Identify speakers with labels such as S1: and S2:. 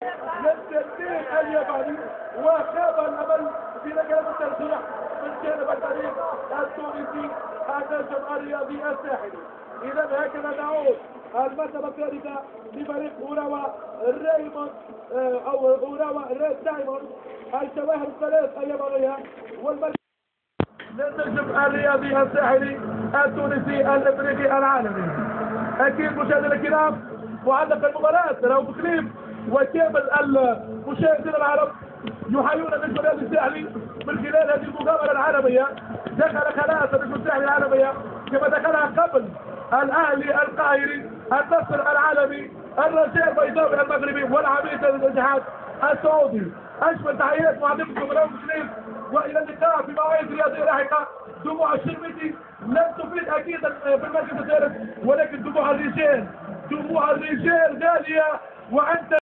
S1: للتنمير الياباني، وخاب الامل في نقله الترجيح من جانب الفريق التونسي النجم الرياضي الساحلي. اذا هكذا نعود المرتبه الثالثه لفريق اوراوا ريموند او اوراوا ريد دايموند، الجواهر الثلاث اليابانيه، والمركز للنجم الرياضي الساحلي التونسي الافريقي العالمي. اكيد مشاهدينا الكرام معلق المباراه راهو بكليب، وكامل المشاهدين العرب يحيون النجم الرياضي الساحلي من خلال هذه المغامره العالميه. دخل خلاص النجم الساحلي العالميه كما دخلها قبل الاهلي القاهري، النصر العالمي، الرجاء البيضاوي المغربي، والعميد الاتحاد السعودي. اجمل تحيات معلمكم راهو بكليب، والى اللقاء في مواعيد رياضيه لاحقه. دموع الشربتي لن تفيد اكيدا في المركز الثالث، ولكن دموع الرجال غاليه، وانت